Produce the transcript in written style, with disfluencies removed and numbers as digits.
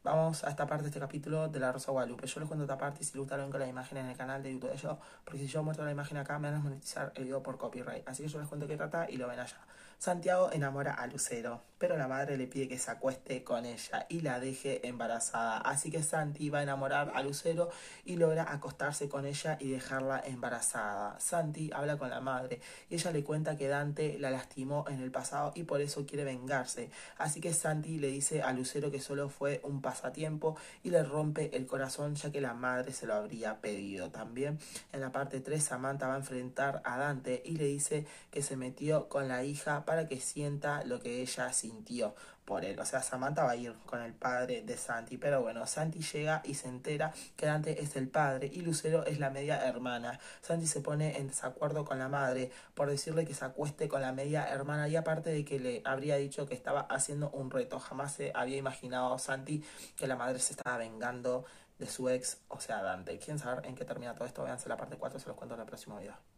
vamos a esta parte de este capítulo de La Rosa de Guadalupe. Yo les cuento esta parte y si les gustaron con la imagen en el canal de YouTube de yo, porque si yo muestro la imagen acá me van a monetizar el video por copyright. Así que yo les cuento qué trata y lo ven allá. Santiago enamora a Lucero, pero la madre le pide que se acueste con ella y la deje embarazada. Así que Santi va a enamorar a Lucero y logra acostarse con ella y dejarla embarazada. Santi habla con la madre y ella le cuenta que Dante la lastimó en el pasado y por eso quiere vengarse. Así que Santi le dice a Lucero que solo fue un pasatiempo y le rompe el corazón ya que la madre se lo habría pedido. También en la parte 3 Samantha va a enfrentar a Dante y le dice que se metió con la hija para que sienta lo que ella sintió por él. O sea, Samantha va a ir con el padre de Santi, pero bueno, Santi llega y se entera que Dante es el padre y Lucero es la media hermana. Santi se pone en desacuerdo con la madre por decirle que se acueste con la media hermana y aparte de que le habría dicho que estaba haciendo un reto. Jamás se había imaginado Santi que la madre se estaba vengando de su ex, o sea, Dante. ¿Quieren saber en qué termina todo esto? Véanse la parte 4, se los cuento en el próximo video.